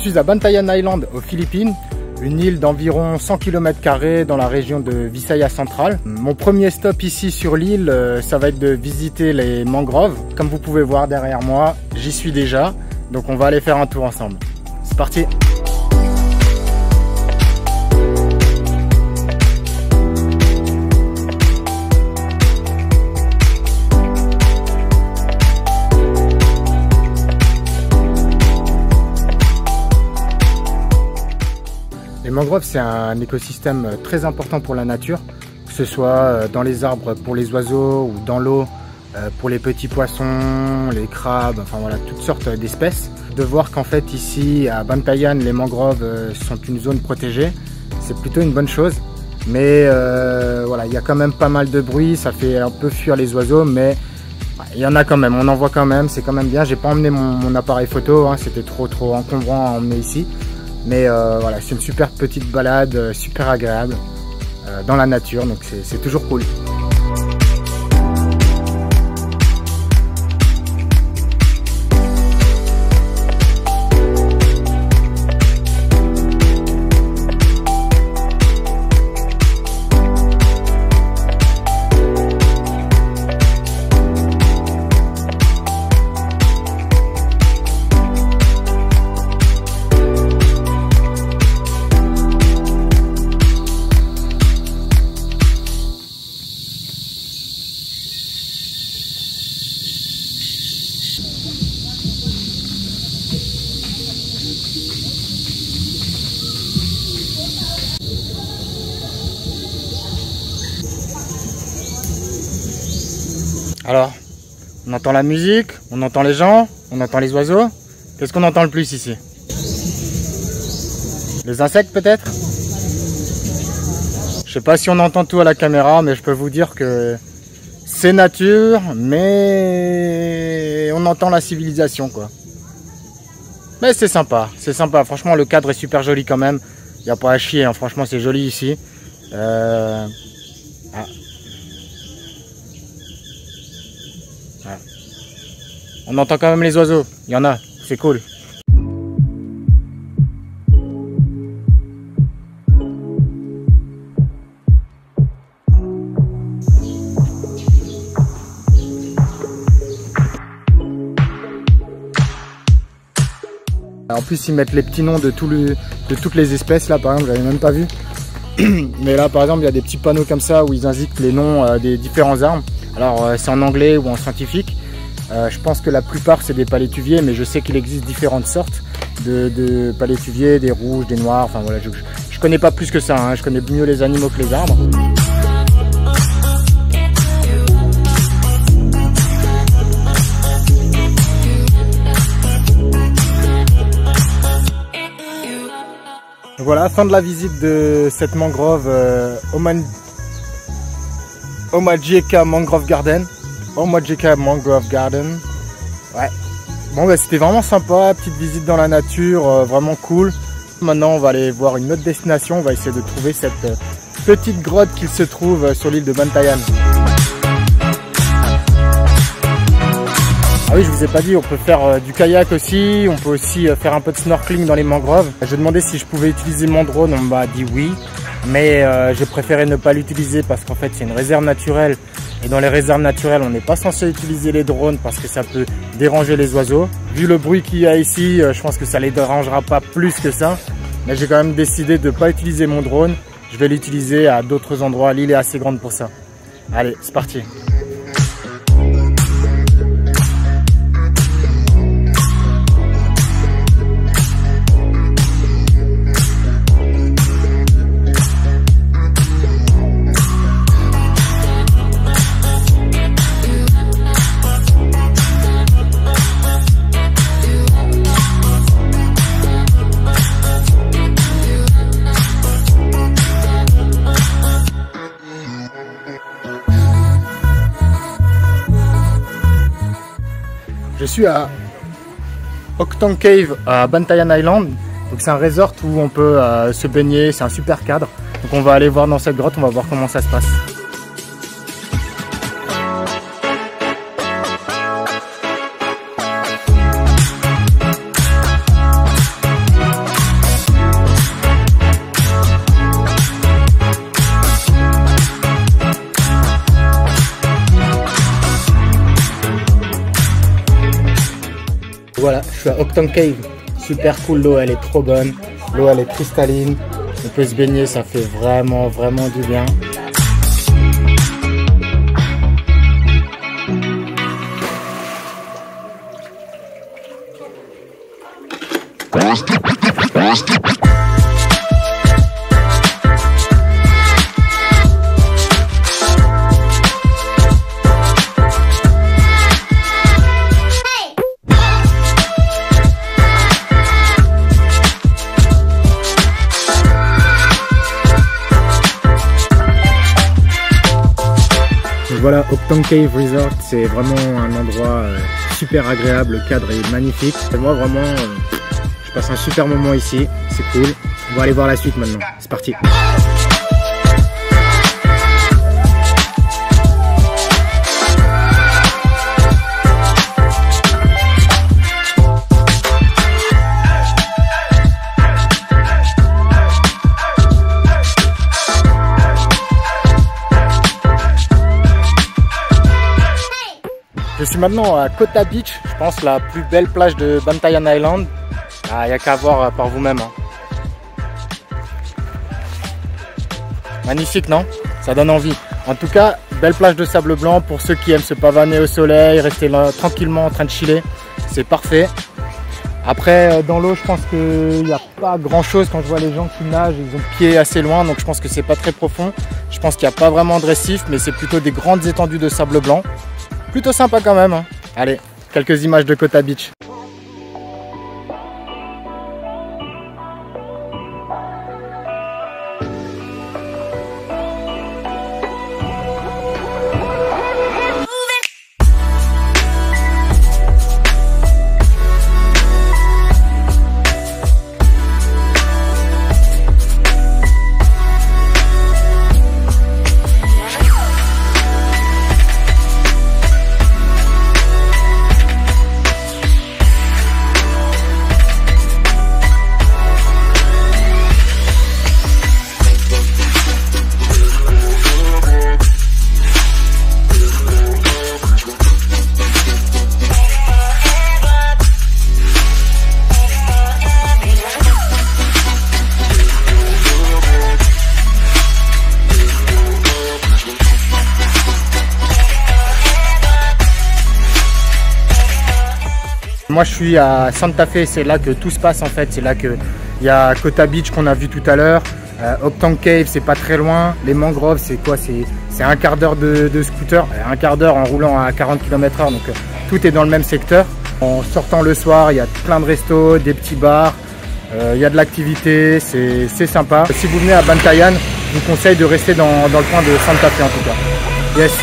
suis à Bantayan Island aux Philippines, une île d'environ 100 km² dans la région de Visayas centrale. Mon premier stop ici sur l'île, ça va être de visiter les mangroves. Comme vous pouvez voir derrière moi, j'y suis déjà, donc on va aller faire un tour ensemble. C'est parti! Les mangroves, c'est un écosystème très important pour la nature, que ce soit dans les arbres pour les oiseaux ou dans l'eau pour les petits poissons, les crabes, enfin voilà, toutes sortes d'espèces. De voir qu'en fait ici à Bantayan, les mangroves sont une zone protégée, c'est plutôt une bonne chose. Mais voilà, il y a quand même pas mal de bruit, ça fait un peu fuir les oiseaux, mais il y en a quand même, on en voit quand même, c'est quand même bien. J'ai pas emmené mon appareil photo, hein, c'était trop encombrant à emmener ici. Mais voilà, c'est une super petite balade, super agréable dans la nature, donc c'est toujours cool. Alors, on entend la musique, on entend les gens, on entend les oiseaux. Qu'est-ce qu'on entend le plus ici? Les insectes peut-être? Je sais pas si on entend tout à la caméra, mais je peux vous dire que c'est nature, mais on entend la civilisation quoi. Mais c'est sympa, franchement le cadre est super joli quand même. Il n'y a pas à chier, hein. Franchement c'est joli ici. Ah. Ouais. On entend quand même les oiseaux, il y en a, c'est cool. En plus ils mettent les petits noms de toutes les espèces là, par exemple j'avais même pas vu. Mais là par exemple il y a des petits panneaux comme ça où ils indiquent les noms des différents arbres. Alors c'est en anglais ou en scientifique. Je pense que la plupart c'est des palétuviers, mais je sais qu'il existe différentes sortes de palétuviers, des rouges, des noirs, enfin voilà, je connais pas plus que ça, hein. Je connais mieux les animaux que les arbres. Voilà, fin de la visite de cette mangrove Omajeka Mangrove Garden. Omajeka Mangrove Garden. Ouais. Bon bah c'était vraiment sympa, petite visite dans la nature, vraiment cool. Maintenant on va aller voir une autre destination, on va essayer de trouver cette petite grotte qui se trouve sur l'île de Bantayan. Ah oui, je vous ai pas dit, on peut faire du kayak aussi, on peut aussi faire un peu de snorkeling dans les mangroves. J'ai demandé si je pouvais utiliser mon drone, on m'a dit oui, mais j'ai préféré ne pas l'utiliser parce qu'en fait c'est une réserve naturelle et dans les réserves naturelles on n'est pas censé utiliser les drones parce que ça peut déranger les oiseaux. Vu le bruit qu'il y a ici, je pense que ça les dérangera pas plus que ça, mais j'ai quand même décidé de ne pas utiliser mon drone, je vais l'utiliser à d'autres endroits, l'île est assez grande pour ça. Allez, c'est parti. Je suis à Octang Cave à Bantayan Island, donc c'est un resort où on peut se baigner, c'est un super cadre. Donc on va aller voir dans cette grotte, on va voir comment ça se passe. Voilà, je suis à Octang Cave. Super cool, l'eau elle est trop bonne. L'eau elle est cristalline. On peut se baigner, ça fait vraiment du bien. Voilà, Octang Cave Resort, c'est vraiment un endroit super agréable, le cadre est magnifique. Et moi vraiment, je passe un super moment ici, c'est cool. On va aller voir la suite maintenant, c'est parti. Je suis maintenant à Kota Beach, je pense la plus belle plage de Bantayan Island. Il n'y a qu'à voir par vous-même. Hein. Magnifique, non? Ça donne envie. En tout cas, belle plage de sable blanc pour ceux qui aiment se pavaner au soleil, rester là tranquillement en train de chiller. C'est parfait. Après, dans l'eau, je pense qu'il n'y a pas grand-chose. Quand je vois les gens qui nagent, ils ont pied assez loin, donc je pense que c'est pas très profond. Je pense qu'il n'y a pas vraiment de récif, mais c'est plutôt des grandes étendues de sable blanc. Plutôt sympa quand même. Hein. Allez, quelques images de Kota Beach. Moi je suis à Santa Fe, c'est là que tout se passe en fait, c'est là qu'il y a Kota Beach qu'on a vu tout à l'heure, Octang Cave c'est pas très loin, les mangroves c'est quoi, c'est un quart d'heure de scooter, un quart d'heure en roulant à 40 km/h, donc tout est dans le même secteur. En sortant le soir, il y a plein de restos, des petits bars, il y a de l'activité, c'est sympa. Si vous venez à Bantayan, je vous conseille de rester dans le coin de Santa Fe en tout cas. Yes.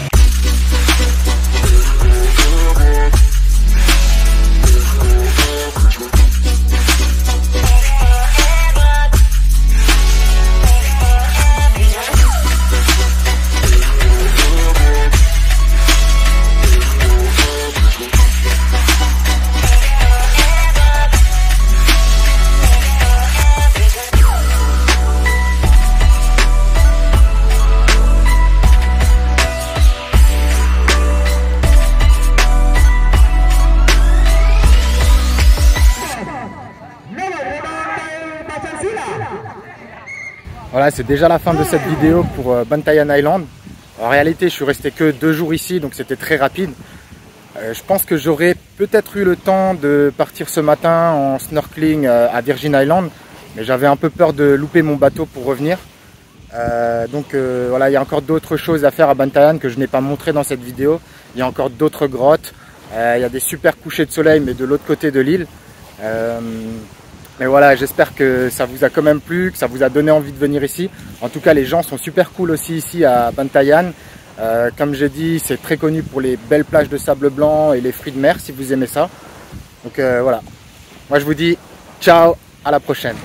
Voilà, c'est déjà la fin de cette vidéo pour Bantayan Island. En réalité, je suis resté que 2 jours ici, donc c'était très rapide. Je pense que j'aurais peut-être eu le temps de partir ce matin en snorkeling à Virgin Island, mais j'avais un peu peur de louper mon bateau pour revenir. Voilà, il y a encore d'autres choses à faire à Bantayan que je n'ai pas montré dans cette vidéo. Il y a encore d'autres grottes, il y a des super couchers de soleil, mais de l'autre côté de l'île. Mais voilà, j'espère que ça vous a quand même plu, que ça vous a donné envie de venir ici. En tout cas, les gens sont super cool aussi ici à Bantayan. Comme j'ai dit, c'est très connu pour les belles plages de sable blanc et les fruits de mer, si vous aimez ça. Donc voilà, moi je vous dis ciao, à la prochaine.